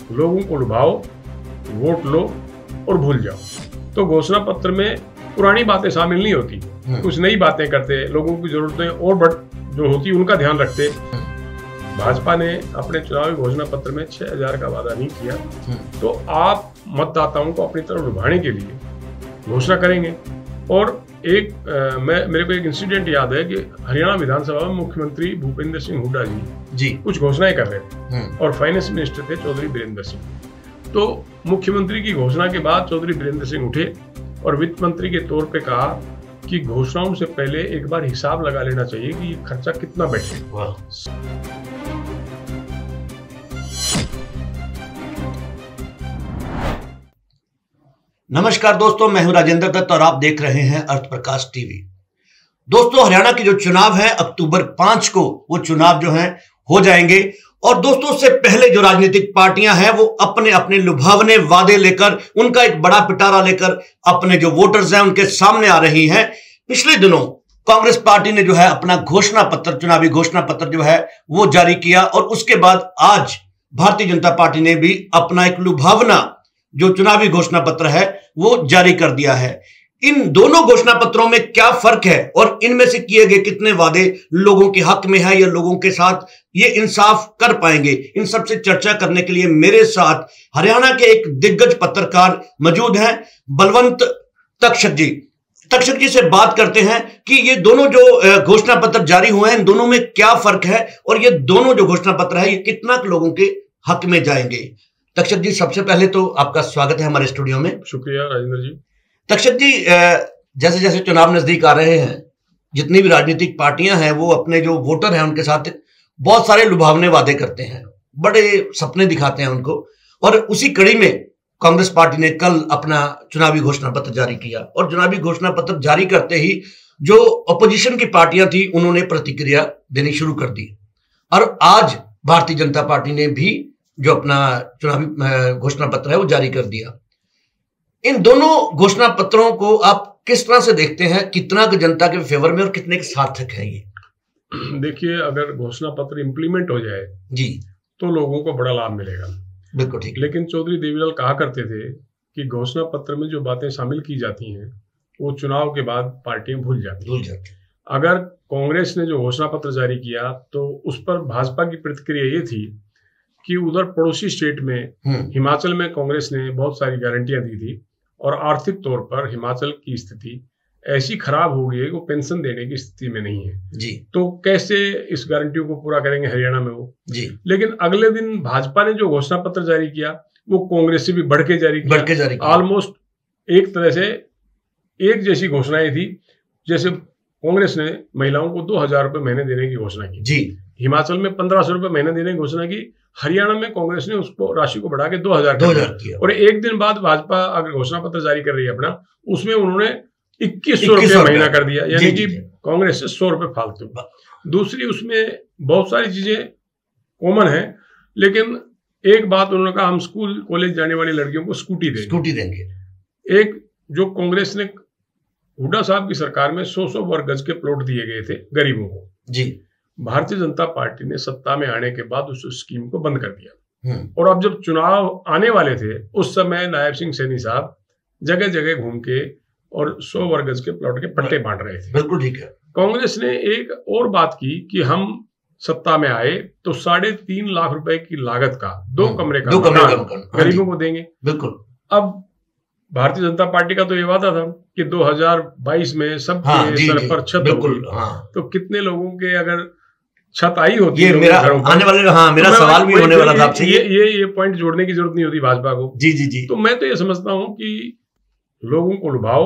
लोगों को लुभाओ, वोट लो और भूल जाओ। तो घोषणा पत्र में पुरानी बातें शामिल नहीं होती, कुछ नई बातें करते, लोगों की जरूरतें और जो होती उनका ध्यान रखते। भाजपा ने अपने चुनावी घोषणा पत्र में 6000 का वादा नहीं किया, तो आप मतदाताओं को अपनी तरफ लुभाने के लिए घोषणा करेंगे। और मेरे को एक इंसिडेंट याद है कि हरियाणा विधानसभा में मुख्यमंत्री भूपेंद्र सिंह हुड्डा जी कुछ घोषणाएं कर रहे थे और फाइनेंस मिनिस्टर थे चौधरी बीरेंद्र सिंह। तो मुख्यमंत्री की घोषणा के बाद चौधरी बीरेंद्र सिंह उठे और वित्त मंत्री के तौर पे कहा कि घोषणाओं से पहले एक बार हिसाब लगा लेना चाहिए कि ये खर्चा कितना बैठे। नमस्कार दोस्तों, मैं हूं राजेंद्र दत्त और आप देख रहे हैं अर्थ प्रकाश टीवी। दोस्तों, हरियाणा के जो चुनाव है अक्टूबर 5 को वो चुनाव जो है हो जाएंगे। और दोस्तों, उससे पहले जो राजनीतिक पार्टियां हैं वो अपने अपने लुभावने वादे लेकर, उनका एक बड़ा पिटारा लेकर अपने जो वोटर्स हैं उनके सामने आ रही हैं। पिछले दिनों कांग्रेस पार्टी ने जो है अपना घोषणा पत्र, चुनावी घोषणा पत्र जो है वो जारी किया और उसके बाद आज भारतीय जनता पार्टी ने भी अपना एक लुभावना जो चुनावी घोषणा पत्र है वो जारी कर दिया है। इन दोनों घोषणा पत्रों में क्या फर्क है और इनमें से किए गए कितने वादे लोगों के हक में है या लोगों के साथ ये इंसाफ कर पाएंगे, इन सब से चर्चा करने के लिए मेरे साथ हरियाणा के एक दिग्गज पत्रकार मौजूद हैं, बलवंत तक्षक जी। तक्षक जी से बात करते हैं कि ये दोनों जो घोषणा पत्र जारी हुए हैं इन दोनों में क्या फर्क है और ये दोनों जो घोषणा पत्र है ये कितना लोगों के हक में जाएंगे। तक्षक जी, सबसे पहले तो आपका स्वागत है हमारे स्टूडियो में। शुक्रिया राजेंद्र जी। तक्षक जी, जैसे जैसे चुनाव नजदीक आ रहे हैं, जितनी भी राजनीतिक पार्टियां हैं वो अपने जो वोटर हैं उनके साथ बहुत सारे लुभावने वादे करते हैं, बड़े सपने दिखाते हैं उनको। और उसी कड़ी में कांग्रेस पार्टी ने कल अपना चुनावी घोषणा पत्र जारी किया और चुनावी घोषणा पत्र जारी करते ही जो अपोजिशन की पार्टियां थी उन्होंने प्रतिक्रिया देनी शुरू कर दी। और आज भारतीय जनता पार्टी ने भी जो अपना चुनावी घोषणा पत्र है वो जारी कर दिया। इन दोनों घोषणा पत्रों को आप किस तरह से देखते हैं, कितना के जनता के फेवर में और कितने के सार्थक है ये? देखिए, अगर घोषणा पत्र इंप्लीमेंट हो जाए जी तो लोगों को बड़ा लाभ मिलेगा। बिल्कुल ठीक। लेकिन चौधरी देवीलाल कहा करते थे कि घोषणा पत्र में जो बातें शामिल की जाती हैं वो चुनाव के बाद पार्टियां भूल जाती। अगर कांग्रेस ने जो घोषणा पत्र जारी किया तो उस पर भाजपा की प्रतिक्रिया ये थी कि उधर पड़ोसी स्टेट में हिमाचल में कांग्रेस ने बहुत सारी गारंटियां दी थी और आर्थिक तौर पर हिमाचल की स्थिति ऐसी खराब हो गई है कि वो पेंशन देने की स्थिति में नहीं है जी। तो कैसे इस गारंटियों को पूरा करेंगे हरियाणा में वो जी। लेकिन अगले दिन भाजपा ने जो घोषणा पत्र जारी किया वो कांग्रेस से भी बढ़ के जारी किया। ऑलमोस्ट एक तरह से एक जैसी घोषणाएं थी। जैसे कांग्रेस ने महिलाओं को 2000 रुपए महीने देने की घोषणा की जी, हिमाचल में 1500 रुपए महीने देने की घोषणा की, हरियाणा में कांग्रेस ने उसको राशि को बढ़ा के 2000 किया। और एक दिन बाद भाजपा अगर घोषणा पत्र जारी कर रही है अपना, उसमें उन्होंने 2100 रुपये महीना कर दिया, यानी कि कांग्रेस से 100 रुपए फालतू। दूसरी, उसमें बहुत सारी चीजें कॉमन है, लेकिन एक बात उन्होंने कहा हम स्कूल कॉलेज जाने वाली लड़कियों को स्कूटी देंगे। एक जो कांग्रेस ने हुड्डा साहब की सरकार में 100 वर्ग गज के प्लॉट दिए गए थे गरीबों को जी, भारतीय जनता पार्टी ने सत्ता में आने के बाद उस स्कीम को बंद कर दिया। और अब जब चुनाव आने वाले थे उस समय नायब सिंह सैनी साहब जगह जगह घूम के और 100 वर्ग गज के प्लॉट के पट्टे बांट रहे थे। बिल्कुल ठीक है। कांग्रेस ने एक और बात की कि हम सत्ता में आए तो 3.5 लाख रुपए की लागत का 2 कमरे का गरीबों को देंगे। बिल्कुल। अब भारतीय जनता पार्टी का तो ये वादा था कि 2022 में सबके सर पर छत होगी। तो कितने लोगों के अगर छत आई होती है मेरा आने वाले मेरा सवाल भी होने वाला था आपसे। ये पॉइंट जोड़ने की जरूरत नहीं होती भाजपा को। जी। तो मैं तो ये समझता हूं कि लोगों को लुभाओ,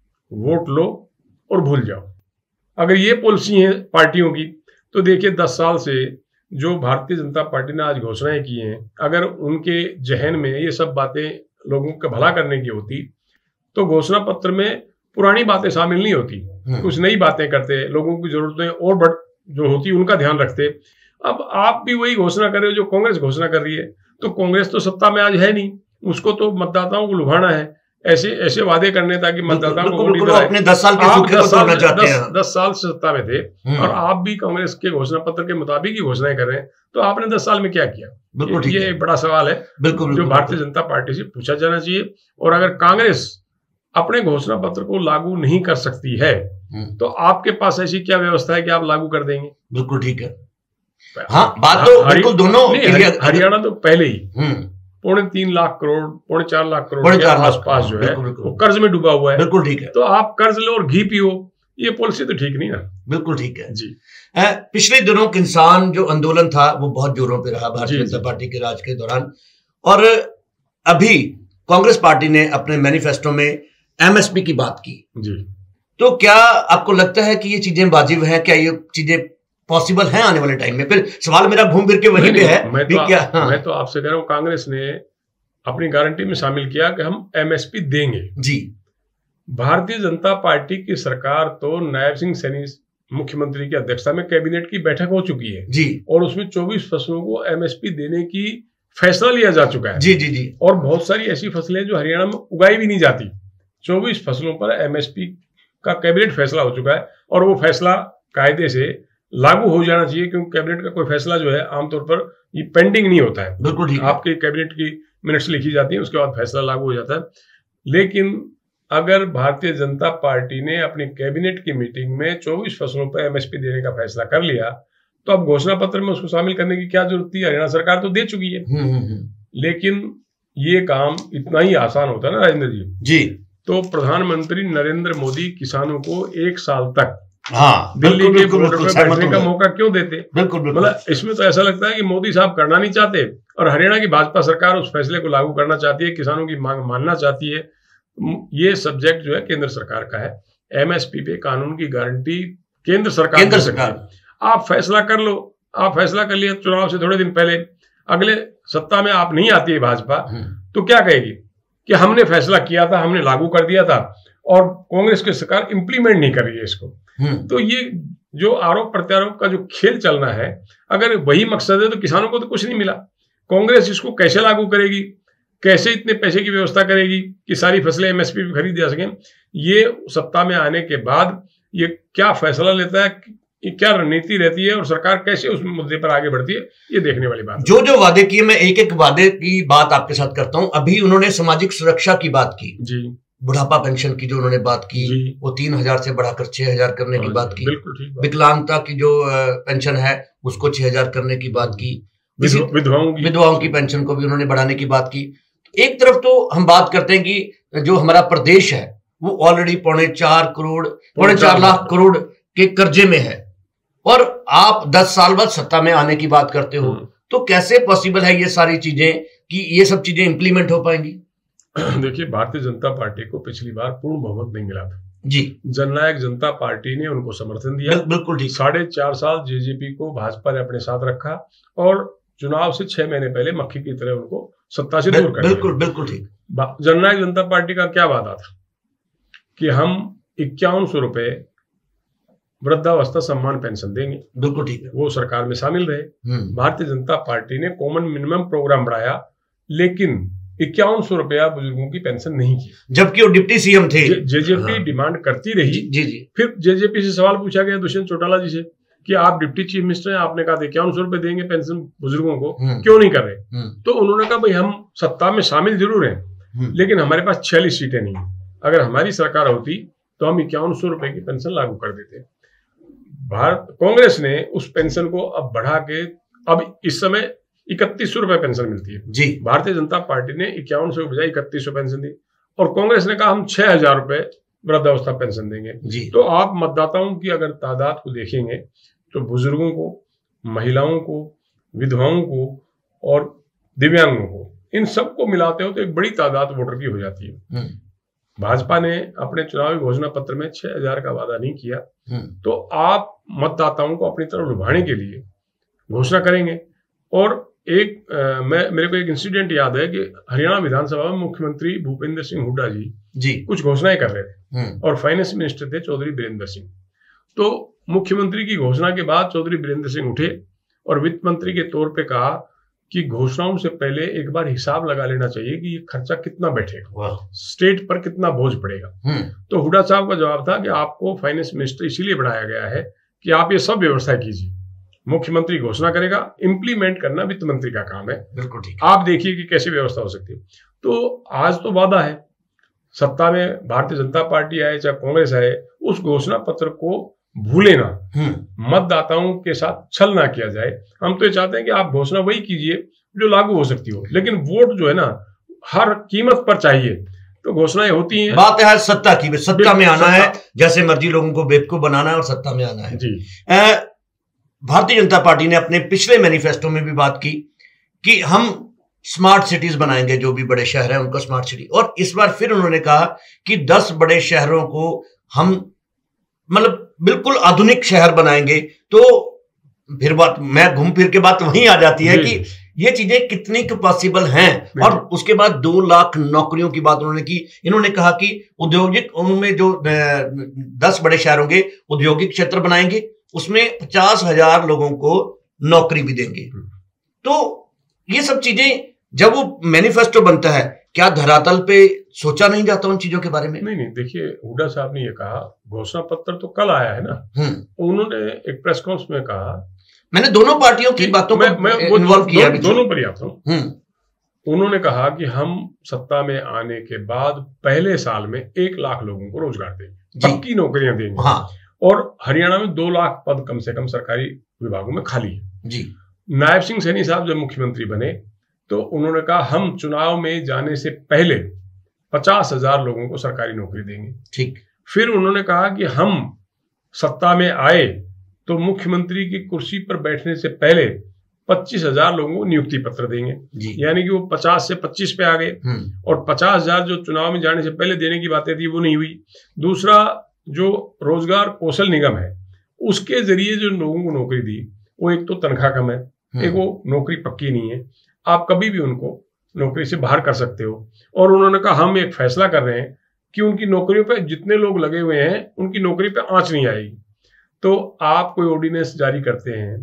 वोट लो और भूल जाओ। अगर ये पॉलिसी है पार्टियों की तो देखिए 10 साल से जो भारतीय जनता पार्टी ने आज घोषणाएं की हैं, अगर उनके जहन में ये सब बातें लोगों का भला करने की होती तो घोषणा पत्र में पुरानी बातें शामिल नहीं होती, कुछ नई बातें करते, लोगों की जरूरतें और जो होती उनका ध्यान रखते। अब आप भी वही घोषणा कर रहे हो जो कांग्रेस घोषणा कर रही है। तो कांग्रेस तो सत्ता में आज है नहीं, उसको तो मतदाताओं को लुभाना है, ऐसे वादे करने ताकि मतदाताओं को अपने 10 साल के सूखे को तोड़ना चाहते हैं। 10 साल से सत्ता में थे और आप भी कांग्रेस के घोषणा पत्र के मुताबिक ही घोषणाएं कर रहे हैं। तो आपने 10 साल में क्या किया? बिल्कुल ये एक बड़ा सवाल है बिल्कुल जो भारतीय जनता पार्टी से पूछा जाना चाहिए। और अगर कांग्रेस अपने घोषणा पत्र को लागू नहीं कर सकती है तो आपके पास ऐसी क्या व्यवस्था है कि आप लागू कर देंगे? बिल्कुल ठीक है। हाँ, बात तो बिल्कुल दोनों। हरियाणा तो पहले ही 3.5 लाख करोड़ 4.5 लाख करोड़ के आसपास जो है वो कर्ज में डूबा हुआ है। बिल्कुल ठीक है। तो आप कर्ज लो और घी पियो, ये पॉलिसी तो ठीक नहीं ना। बिल्कुल ठीक है जी। पिछले दिनों किसान जो आंदोलन था वो बहुत जोरों पे रहा भारतीय जनता पार्टी के राज के दौरान, और अभी कांग्रेस पार्टी ने अपने मैनिफेस्टो में एमएसपी की बात की जी। तो क्या आपको लगता है कि ये चीजें वाजिब है? क्या ये चीजें पॉसिबल हैं आने वाले टाइम में? फिर सवाल मेरा घूम फिर के वहीं पे है। मैं तो आपसे कह रहा हूँ, कांग्रेस ने अपनी गारंटी में शामिल किया कि हम एमएसपी देंगे जी। भारतीय जनता पार्टी की सरकार तो नायब सिंह सैनी मुख्यमंत्री की अध्यक्षता में कैबिनेट की बैठक हो चुकी है जी, और उसमें 24 फसलों को एमएसपी देने की फैसला लिया जा चुका है जी जी जी। और बहुत सारी ऐसी फसलें जो हरियाणा में उगाई भी नहीं जाती, 24 फसलों पर एमएसपी का कैबिनेट फैसला हो चुका है और वो फैसला कायदे से लागू हो जाना चाहिए, क्योंकि कैबिनेट का कोई फैसला जो है आमतौर पर ये पेंडिंग नहीं होता है। बिल्कुल ठीक। आपके कैबिनेट की मिनट्स लिखी जाती है, उसके बाद फैसला लागू हो जाता है। लेकिन अगर भारतीय जनता पार्टी ने अपनी कैबिनेट की मीटिंग में 24 फसलों पर एमएसपी देने का फैसला कर लिया तो अब घोषणा पत्र में उसको शामिल करने की क्या जरूरत थी? हरियाणा सरकार तो दे चुकी है। लेकिन ये काम इतना ही आसान होता है ना राजेंद्र जी, तो प्रधानमंत्री नरेंद्र मोदी किसानों को 1 साल तक दिल्ली के बॉर्डर पर बैठने का मौका क्यों देते? मतलब इसमें तो ऐसा लगता है कि मोदी साहब करना नहीं चाहते और हरियाणा की भाजपा सरकार उस फैसले को लागू करना चाहती है, किसानों की मांग मानना चाहती है। ये सब्जेक्ट जो है केंद्र सरकार का है। एमएसपी पे कानून की गारंटी केंद्र सरकार आप फैसला कर लो। आप फैसला कर लिया चुनाव से थोड़े दिन पहले, अगले सत्ता में आप नहीं आती है भाजपा तो क्या कहेगी कि हमने फैसला किया था, हमने लागू कर दिया था और कांग्रेस की सरकार इंप्लीमेंट नहीं कर रही है इसको। तो ये जो आरोप प्रत्यारोप का जो खेल चलना है, अगर वही मकसद है तो किसानों को तो कुछ नहीं मिला। कांग्रेस इसको कैसे लागू करेगी, कैसे इतने पैसे की व्यवस्था करेगी कि सारी फसलें एमएसपी पे खरीदी जा सकें? ये सत्ता में आने के बाद ये क्या फैसला लेता है, ये क्या रणनीति रहती है और सरकार कैसे उस मुद्दे पर आगे बढ़ती है, ये देखने वाली बात। जो वादे किए, मैं एक एक वादे की बात आपके साथ करता हूं। अभी उन्होंने सामाजिक सुरक्षा की बात की जी, बुढ़ापा पेंशन की जो उन्होंने बात की वो 3000 से बढ़ाकर 6000 करने की बात की। विकलांगता की जो पेंशन है उसको 6000 करने की बात की। विधवाओं की पेंशन को भी उन्होंने बढ़ाने की बात की। एक तरफ तो हम बात करते हैं कि जो हमारा प्रदेश है वो ऑलरेडी 4.5 लाख करोड़ के कर्जे में है और आप 10 साल बाद सत्ता में आने की बात करते हो, तो कैसे पॉसिबल है ये सारी चीजें कि ये सब चीजें इंप्लीमेंट हो पाएंगी? देखिए, भारतीय जनता पार्टी को पिछली बार पूर्ण बहुमत नहीं मिला था जी। जननायक जनता पार्टी ने उनको समर्थन दिया। बिल्कुल ठीक। 4.5 साल जेजेपी को भाजपा ने अपने साथ रखा और चुनाव से 6 महीने पहले मक्खी की तरह उनको सत्ता से दूर कर दिया। बिल्कुल ठीक। जननायक जनता पार्टी का क्या वादा था कि हम 5100 रुपए वृद्धावस्था सम्मान पेंशन देंगे। बिल्कुल ठीक है। वो सरकार में शामिल रहे। भारतीय जनता पार्टी ने कॉमन मिनिमम प्रोग्राम बढ़ाया लेकिन 5100 रुपया बुजुर्गों की पेंशन नहीं की, जबकि वो डिप्टी सीएम थे। जेजेपी डिमांड करती रही। जी। फिर जेजेपी से सवाल पूछा गया दुष्यंत चौटाला जी से कि आप डिप्टी चीफ मिनिस्टर हैं, आपने कहा 5100 रुपए देंगे पेंशन बुजुर्गों को, क्यों नहीं कर रहे? तो उन्होंने कहा भाई हम सत्ता में शामिल जरूर हैं लेकिन हमारे पास 46 सीटें नहीं। अगर हमारी सरकार होती तो हम 5100 रुपए की पेंशन लागू कर देते। कांग्रेस ने उस पेंशन को अब बढ़ा के अब इस समय 3100 रुपए पेंशन मिलती है जी। भारतीय जनता पार्टी ने 5100 के बजाय 3100 पेंशन दी और कांग्रेस ने कहा हम 6000 रुपए वृद्धावस्था पेंशन देंगे जी। तो आप मतदाताओं की अगर तादाद को देखेंगे तो बुजुर्गों को, महिलाओं को, विधवाओं को और दिव्यांगों को, इन सबको मिलाते हो तो एक बड़ी तादाद वोटर की हो जाती है। भाजपा ने अपने चुनावी घोषणा पत्र में 6000 का वादा नहीं किया तो आप मतदाताओं को अपनी तरफ लुभाने के लिए घोषणा करेंगे। और मेरे को एक इंसिडेंट याद है कि हरियाणा विधानसभा में मुख्यमंत्री भूपेंद्र सिंह हुड्डा जी कुछ घोषणाएं कर रहे थे और फाइनेंस मिनिस्टर थे चौधरी बीरेंद्र सिंह। तो मुख्यमंत्री की घोषणा के बाद चौधरी बीरेंद्र सिंह उठे और वित्त मंत्री के तौर पे कहा कि घोषणाओं से पहले एक बार हिसाब लगा लेना चाहिए कि ये खर्चा कितना बैठेगा, स्टेट पर कितना बोझ पड़ेगा। तो हुड्डा साहब का जवाब था कि आपको फाइनेंस मिनिस्टर इसीलिए बनाया गया है कि आप ये सब व्यवस्था कीजिए, मुख्यमंत्री घोषणा करेगा, इंप्लीमेंट करना वित्त मंत्री का काम है। बिल्कुल ठीक। आप देखिए कि कैसी व्यवस्था हो सकती है। तो आज तो वादा है, सत्ता में भारतीय जनता पार्टी आए चाहे कांग्रेस आए, उस घोषणा पत्र को भूले ना, मतदाताओं के साथ छल ना किया जाए। हम तो ये चाहते हैं कि आप घोषणा वही कीजिए जो लागू हो सकती हो, लेकिन वोट जो है ना हर कीमत पर चाहिए। तो घोषणाएं होती हैं, बात है सत्ता की, सत्ता में आना है, जैसे मर्जी लोगों को बेवकूफ बनाना है और सत्ता में आना है जी। भारतीय जनता पार्टी ने अपने पिछले मैनिफेस्टो में भी बात की कि हम स्मार्ट सिटीज बनाएंगे, जो भी बड़े शहर हैं उनको स्मार्ट सिटी, और इस बार फिर उन्होंने कहा कि 10 बड़े शहरों को हम मतलब बिल्कुल आधुनिक शहर बनाएंगे। तो फिर बात, मैं घूम फिर के बात वहीं आ जाती है कि ये चीजें कितनी पॉसिबल हैं। और उसके बाद 2 लाख नौकरियों की बात उन्होंने की। इन्होंने कहा कि औद्योगिक, उनमें जो 10 बड़े शहर होंगे औद्योगिक क्षेत्र बनाएंगे, उसमें 50,000 लोगों को नौकरी भी देंगे। तो ये सब चीजें जब वो मैनिफेस्टो बनता है, क्या धरातल पे सोचा नहीं जाता उन चीजों के बारे में? नहीं, देखिए हुड्डा साहब ने ये कहा, घोषणा पत्र तो कल आया है ना, उन्होंने एक प्रेस कॉन्फ्रेंस में कहा, मैंने दोनों पार्टियों की बातों को इन्वॉल्व किया, दोनों पर आता हूं। उन्होंने कहा कि हम सत्ता में आने के बाद पहले साल में 1 लाख लोगों को रोजगार देंगे, पक्की नौकरियां देंगे। हाँ। और हरियाणा में 2 लाख पद कम से कम सरकारी विभागों में खाली है जी। नायब सिंह सैनी साहब जब मुख्यमंत्री बने तो उन्होंने कहा हम चुनाव में जाने से पहले 50,000 लोगों को सरकारी नौकरी देंगे। ठीक। फिर उन्होंने कहा कि हम सत्ता में आए तो मुख्यमंत्री की कुर्सी पर बैठने से पहले 25,000 लोगों को नियुक्ति पत्र देंगे, यानी कि वो 50 से 25 पे आ गए। और 50,000 जो चुनाव में जाने से पहले देने की बातें थी वो नहीं हुई। दूसरा, जो रोजगार कौशल निगम है उसके जरिए जो लोगों को नौकरी दी, वो एक तो तनख्वाह कम है, एक वो नौकरी पक्की नहीं है, आप कभी भी उनको नौकरी से बाहर कर सकते हो। और उन्होंने कहा हम एक फैसला कर रहे हैं कि उनकी नौकरियों पे जितने लोग लगे हुए हैं उनकी नौकरी पे आंच नहीं आएगी। तो आप कोई ऑर्डिनेंस जारी करते हैं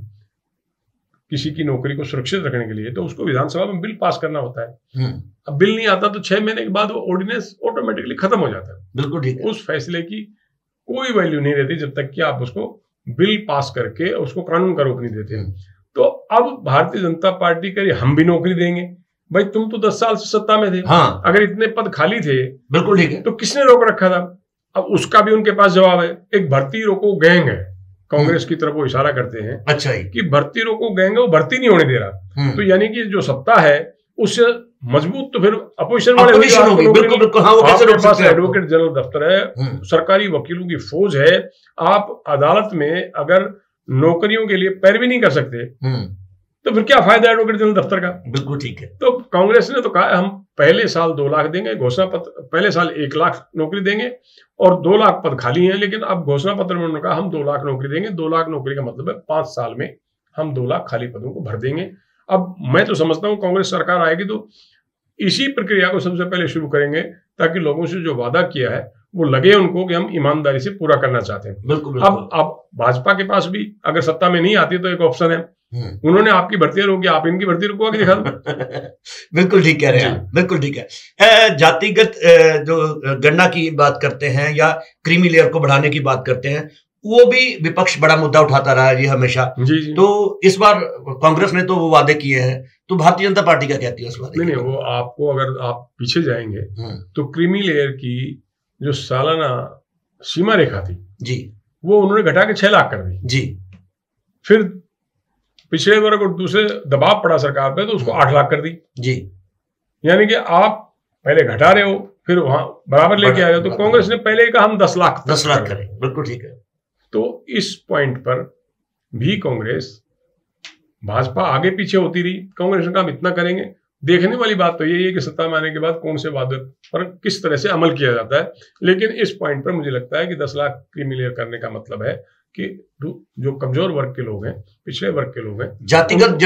किसी की नौकरी को सुरक्षित रखने के लिए, तो उसको विधानसभा में बिल पास करना होता है। अब बिल नहीं आता तो 6 महीने के बाद वो ऑर्डिनेंस ऑटोमेटिकली खत्म हो जाता है। बिल्कुल ठीक है। उस फैसले की कोई वैल्यू नहीं रहती जब तक कि आप उसको बिल पास करके उसको कानून का रूप नहीं देते हैं। तो अब भारतीय जनता पार्टी कह रही हम भी नौकरी देंगे। भाई तुम तो 10 साल से सत्ता में थे। हाँ। अगर इतने पद खाली थे, बिल्कुल ठीक है, तो किसने रोक रखा था? अब उसका भी उनके पास जवाब है। एक भर्ती रोको गैंग है, कांग्रेस की तरफ वो इशारा करते हैं। अच्छा ही कि भर्ती रोको गैंग है, वो भर्ती नहीं होने दे रहा। तो यानी कि जो सत्ता है उससे मजबूत तो फिर अपोजिशन वाले होगी। बिल्कुल बिल्कुल। हाँ, वो कैसे रोक सकते हैं? एडवोकेट जनरल दफ्तर है, सरकारी वकीलों की फौज है। आप अदालत में अगर नौकरियों के लिए पैरवी नहीं कर सकते तो फिर क्या फायदा एडवोकेट जनरल दफ्तर का? बिल्कुल ठीक है। तो कांग्रेस ने तो कहा हम पहले साल 2 लाख देंगे, घोषणा पत्र पहले साल 1 लाख नौकरी देंगे और 2 लाख पद खाली हैं। लेकिन अब घोषणा पत्र में उन्होंने कहा हम 2 लाख नौकरी देंगे। 2 लाख नौकरी का मतलब है 5 साल में हम 2 लाख खाली पदों को भर देंगे। अब मैं तो समझता हूँ कांग्रेस सरकार आएगी तो इसी प्रक्रिया को सबसे पहले शुरू करेंगे ताकि लोगों से जो वादा किया है वो लगे उनको कि हम ईमानदारी से पूरा करना चाहते हैं। बिल्कुल। अब भाजपा के पास भी अगर सत्ता में नहीं आती तो एक ऑप्शन है, उन्होंने आपकी भर्ती रोकी, आप इनकी भर्ती रुकवा के दिखा दो। बिल्कुल ठीक कह रहे हैं, बिल्कुल ठीक है। जातिगत जो गणना की बात करते हैं या क्रीमी लेयर को बढ़ाने की बात करते हैं, वो भी विपक्ष बड़ा मुद्दा उठाता रहा है जी हमेशा। जी। तो इस बार कांग्रेस ने तो वो वादे किए हैं, तो भारतीय जनता पार्टी क्या कहती है उस वादे? नहीं, वो आपको अगर आप पीछे जाएंगे तो क्रीमी लेयर की जो सालाना सीमा रेखा थी जी, वो उन्होंने घटा के 6 लाख कर दी जी। फिर पिछड़े वर्ग और दूसरे दबाव पड़ा सरकार पे तो उसको 8 लाख कर दी जी। यानी कि आप पहले घटा रहे हो फिर वहां बराबर लेके आ रहे हो। तो कांग्रेस ने पहले कहा हम 10 लाख करें। बिल्कुल ठीक है। तो इस पॉइंट पर भी कांग्रेस भाजपा आगे पीछे होती रही। कांग्रेस ने कहा हम इतना करेंगे। देखने वाली बात तो यही है कि सत्ता में आने के बाद कौन से वादे पर किस तरह से अमल किया जाता है। लेकिन इस पॉइंट पर मुझे लगता है कि 10 लाख क्रीमी लेयर करने का मतलब है कि जो कमजोर वर्ग के लोग हैं, पिछड़े वर्ग के लोग हैं, जातिगत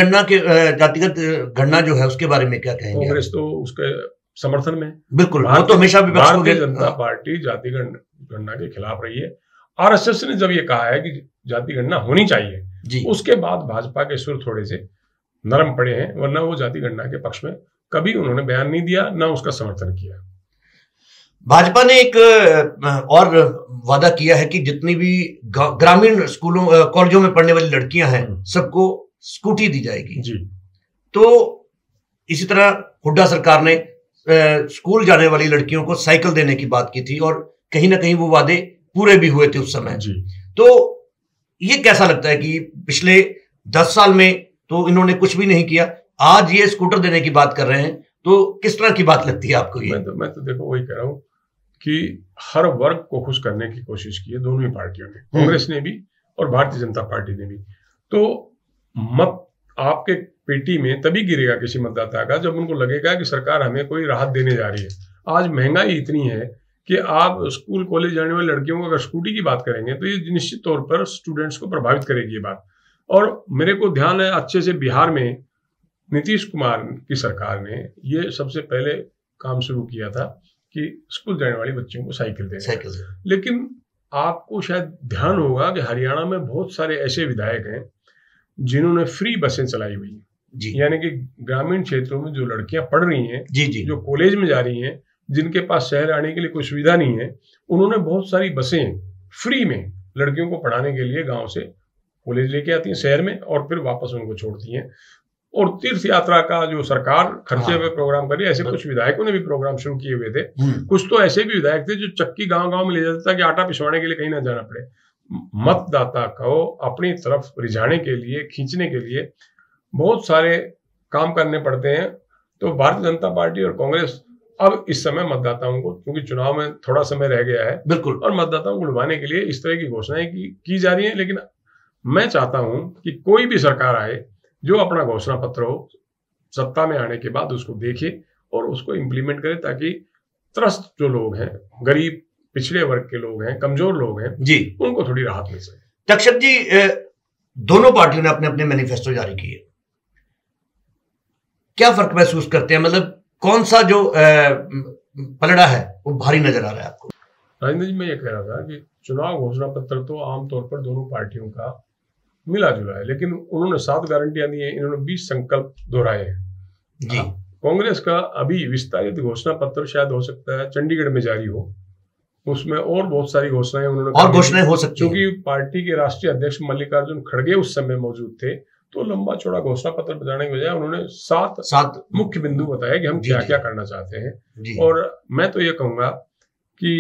गणना जो है उसके बारे में क्या कहेंगे? कांग्रेस तो उसके समर्थन में बिल्कुल, वो तो हमेशा भी भारतीय जनता पार्टी जाति गणना के खिलाफ रही है। आरएसएस ने जब ये कहा है कि जाति गणना होनी चाहिए, उसके बाद भाजपा के सुर थोड़े से नरम पड़े हैं, वरना वो जाति गणना के पक्ष में कभी उन्होंने बयान नहीं दिया, ना उसका समर्थन किया। भाजपा ने एक और वादा किया है कि जितनी भी ग्रामीण स्कूलों कॉलेजों में पढ़ने वाली लड़कियां हैं सबको स्कूटी दी जाएगी जी। तो इसी तरह हुड्डा सरकार ने स्कूल जाने वाली लड़कियों को साइकिल देने की बात की थी और कहीं ना कहीं वो वादे पूरे भी हुए थे उस समय जी। तो ये कैसा लगता है कि पिछले 10 साल में तो इन्होंने कुछ भी नहीं किया, आज ये स्कूटर देने की बात कर रहे हैं, तो किस तरह की बात लगती है आपको ये? मैं तो देखो वही कह रहा हूँ कि हर वर्ग को खुश करने की कोशिश की है दोनों ही पार्टियों ने, कांग्रेस ने भी और भारतीय जनता पार्टी ने भी। तो मत आपके पेटी में तभी गिरेगा किसी मतदाता का जब उनको लगेगा कि सरकार हमें कोई राहत देने जा रही है। आज महंगाई इतनी है कि आप स्कूल कॉलेज जाने वाली लड़कियों को अगर स्कूटी की बात करेंगे तो ये निश्चित तौर पर स्टूडेंट्स को प्रभावित करेगी ये बात। और मेरे को ध्यान है अच्छे से, बिहार में नीतीश कुमार की सरकार ने ये सबसे पहले काम शुरू किया था कि स्कूल जाने वाली बच्चियों को साइकिल देना। लेकिन आपको शायद ध्यान होगा कि हरियाणा में बहुत सारे ऐसे विधायक हैं जिन्होंने फ्री बसें चलाई हुई हैं, यानी कि ग्रामीण क्षेत्रों में जो लड़कियां पढ़ रही हैं जी, जो कॉलेज में जा रही हैं, जिनके पास शहर आने के लिए कोई सुविधा नहीं है, उन्होंने बहुत सारी बसें फ्री में लड़कियों को पढ़ाने के लिए गांव से कॉलेज लेके आती हैं शहर में और फिर वापस उनको छोड़ती हैं। और तीर्थ यात्रा का जो सरकार खर्चे पे प्रोग्राम कर रही है, ऐसे कुछ विधायकों ने भी प्रोग्राम शुरू किए हुए थे। कुछ तो ऐसे भी विधायक थे जो चक्की गांव-गांव में ले जाते ताकि आटा पिसवाने के लिए कहीं ना जाना पड़े। मतदाता को अपनी तरफ रिझाने के लिए, खींचने के लिए बहुत सारे काम करने पड़ते हैं। तो भारतीय जनता पार्टी और कांग्रेस अब इस समय मतदाताओं को, क्योंकि चुनाव में थोड़ा समय रह गया है बिल्कुल, और मतदाताओं को लुभाने के लिए इस तरह की घोषणाएं की जा रही है। लेकिन मैं चाहता हूं कि कोई भी सरकार आए जो अपना घोषणा पत्र हो, सत्ता में आने के बाद उसको देखे और उसको इम्प्लीमेंट करे, ताकि त्रस्त जो लोग हैं, गरीब पिछड़े वर्ग के लोग हैं, कमजोर लोग हैं जी, उनको थोड़ी राहत मिल सके। तक्षक जी, दोनों पार्टियों ने अपने अपने मैनिफेस्टो जारी किए, क्या फर्क महसूस करते हैं? मतलब कौन सा जो पलड़ा है वो भारी नजर आ रहा है आपको? राजेंद्र जी, मैं ये कह रहा था कि चुनाव घोषणा पत्र तो आमतौर पर दोनों पार्टियों का मिला जुला है, लेकिन उन्होंने 7 गारंटियां दी हैं, इन्होंने 20 संकल्प दोहराए हैं जी। कांग्रेस का अभी विस्तारित घोषणा पत्र शायद हो सकता है चंडीगढ़ में जारी हो, उसमें और बहुत सारी घोषणाएं उन्होंने और घोषणाएं हो सकती हैं, क्योंकि पार्टी के राष्ट्रीय अध्यक्ष मल्लिकार्जुन खड़गे उस समय मौजूद थे। तो लंबा चौड़ा घोषणा पत्र बताने के बजाय उन्होंने 7 मुख्य बिंदु बताए कि हम क्या क्या करना चाहते हैं। और मैं तो ये कहूंगा कि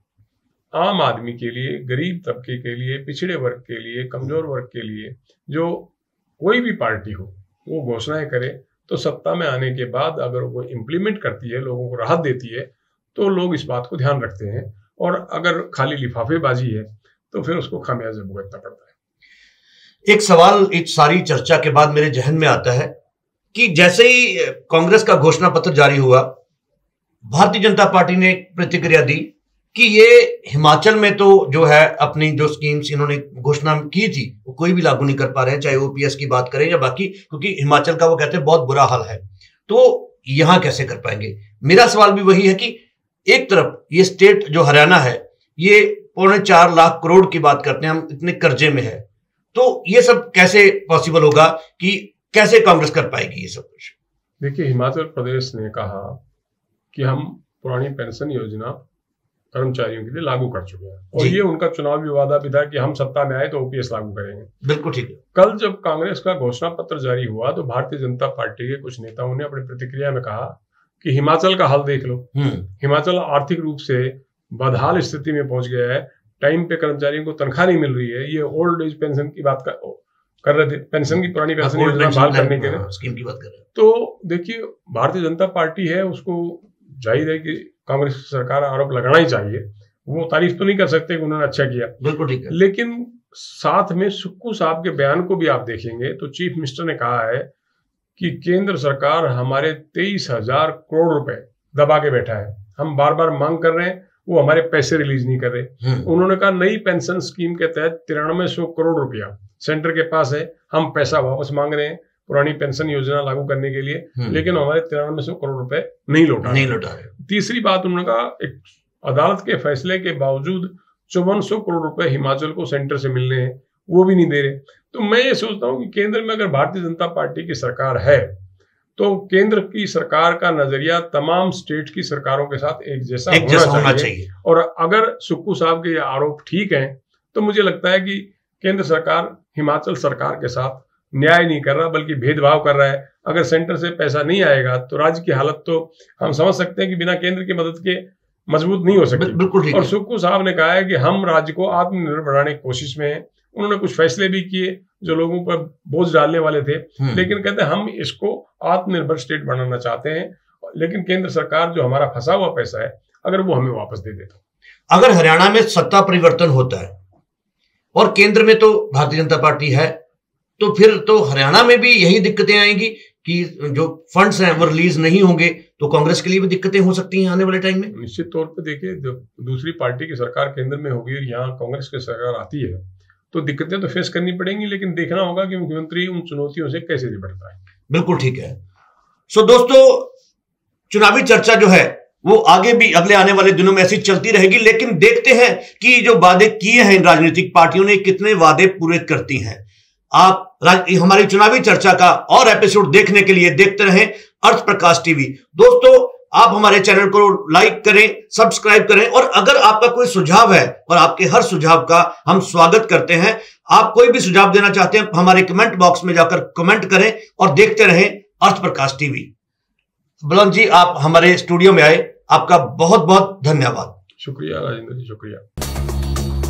आम आदमी के लिए, गरीब तबके के लिए, पिछड़े वर्ग के लिए, कमजोर वर्ग के लिए जो कोई भी पार्टी हो वो घोषणाएं करे, तो सत्ता में आने के बाद अगर वो इम्प्लीमेंट करती है, लोगों को राहत देती है, तो लोग इस बात को ध्यान रखते हैं। और अगर खाली लिफाफेबाजी है तो फिर उसको खामियाजा भुगतना पड़ता है। एक सवाल इस सारी चर्चा के बाद मेरे जहन में आता है कि जैसे ही कांग्रेस का घोषणा पत्र जारी हुआ, भारतीय जनता पार्टी ने प्रतिक्रिया दी कि ये हिमाचल में तो जो है अपनी जो स्कीम्स इन्होंने घोषणा की थी वो कोई भी लागू नहीं कर पा रहे हैं, चाहे ओपीएस की बात करें या बाकी, क्योंकि हिमाचल का वो कहते हैं बहुत बुरा हाल है, तो यहां कैसे कर पाएंगे? मेरा सवाल भी वही है कि एक तरफ ये स्टेट जो हरियाणा है, ये 4.25 लाख करोड़ की बात करते हैं, हम इतने कर्जे में है, तो ये सब कैसे पॉसिबल होगा कि कैसे कांग्रेस कर पाएगी ये सब कुछ? देखिए, हिमाचल प्रदेश ने कहा कि हम पुरानी पेंशन योजना कर्मचारियों के लिए लागू कर चुके हैं, और ये उनका चुनावी वादा भी था कि हम सत्ता में आए तो ओपीएस लागू करेंगे। बिल्कुल ठीक है। कल जब कांग्रेस का घोषणा पत्र जारी हुआ तो भारतीय जनता पार्टी के कुछ नेताओं ने अपनी प्रतिक्रिया में कहा कि हिमाचल का हाल देख लो, हिमाचल आर्थिक रूप से बदहाल स्थिति में पहुंच गया है, टाइम पे कर्मचारियों को तनख्वाह नहीं मिल रही है। ये ओल्ड एज पेंशन की बात कर रहे थे, पेंशन की पुरानी पेंशन योजना बहाल करने के लिए स्कीम की बात कर रहे हैं। तो देखिए, भारतीय जनता पार्टी है, उसको जाहिर है कि कांग्रेस सरकार आरोप लगाना ही चाहिए, वो तारीफ तो नहीं कर सकते कि उन्होंने अच्छा किया, बिल्कुल ठीक है। लेकिन साथ में सुक्खू साहब के बयान को भी आप देखेंगे तो चीफ मिनिस्टर ने कहा है कि केंद्र सरकार हमारे 23,000 करोड़ रुपए दबा के बैठा है, हम बार बार मांग कर रहे हैं, वो हमारे पैसे रिलीज नहीं कर रहे। उन्होंने कहा नई पेंशन स्कीम के तहत 9300 करोड़ रुपया सेंटर के पास है, हम पैसा वापस मांग रहे हैं पुरानी पेंशन योजना लागू करने के लिए, लेकिन हमारे 9300 करोड़ रुपए नहीं लौटा रहे। तीसरी बात उन्होंने कहा, एक अदालत के फैसले के बावजूद 5400 करोड़ रुपए हिमाचल को सेंटर से मिलने हैं, वो भी नहीं दे रहे। तो मैं ये सोचता हूँ कि केंद्र में अगर भारतीय जनता पार्टी की सरकार है तो केंद्र की सरकार का नजरिया तमाम स्टेट की सरकारों के साथ एक जैसा होना चाहिए। और अगर सुक्खू साहब के ये आरोप ठीक हैं तो मुझे लगता है कि केंद्र सरकार हिमाचल सरकार के साथ न्याय नहीं कर रहा बल्कि भेदभाव कर रहा है। अगर सेंटर से पैसा नहीं आएगा तो राज्य की हालत तो हम समझ सकते हैं कि बिना केंद्र की मदद के मजबूत नहीं हो सकती। बिल्कुल। और सुक्खू साहब ने कहा है कि हम राज्य को आत्मनिर्भर बनाने की कोशिश में हैं। उन्होंने कुछ फैसले भी किए जो लोगों पर बोझ डालने वाले थे, लेकिन कहते हैं हम इसको आत्मनिर्भर स्टेट बनाना चाहते हैं, लेकिन केंद्र सरकार जो हमारा फंसा हुआ पैसा है अगर वो हमें वापस दे दे। तो अगर हरियाणा में सत्ता परिवर्तन होता है और केंद्र में तो भारतीय जनता पार्टी है, तो फिर तो हरियाणा में भी यही दिक्कतें आएंगी कि जो फंड्स हैं वो रिलीज नहीं होंगे, तो कांग्रेस के लिए भी दिक्कतें हो सकती हैं आने वाले टाइम में। निश्चित तौर पे देखिए, दूसरी पार्टी की सरकार केंद्र में होगी और यहाँ कांग्रेस की सरकार आती है तो दिक्कतें तो फेस करनी पड़ेंगी, लेकिन देखना होगा कि मुख्यमंत्री उन चुनौतियों से कैसे निपटता है। बिल्कुल ठीक है। सो दोस्तों, चुनावी चर्चा जो है वो आगे भी अगले आने वाले दिनों में ऐसी चलती रहेगी, लेकिन देखते हैं कि जो वादे किए हैं इन राजनीतिक पार्टियों ने कितने वादे पूरे करती हैं। आप हमारी चुनावी चर्चा का और एपिसोड देखने के लिए देखते रहें अर्थ प्रकाश टीवी। दोस्तों, आप हमारे चैनल को लाइक करें, सब्सक्राइब करें, और अगर आपका कोई सुझाव है, और आपके हर सुझाव का हम स्वागत करते हैं, आप कोई भी सुझाव देना चाहते हैं हमारे कमेंट बॉक्स में जाकर कमेंट करें और देखते रहें अर्थ प्रकाश टीवी। बुलंद जी, आप हमारे स्टूडियो में आए, आपका बहुत बहुत धन्यवाद। शुक्रिया राजेंद्र जी, शुक्रिया।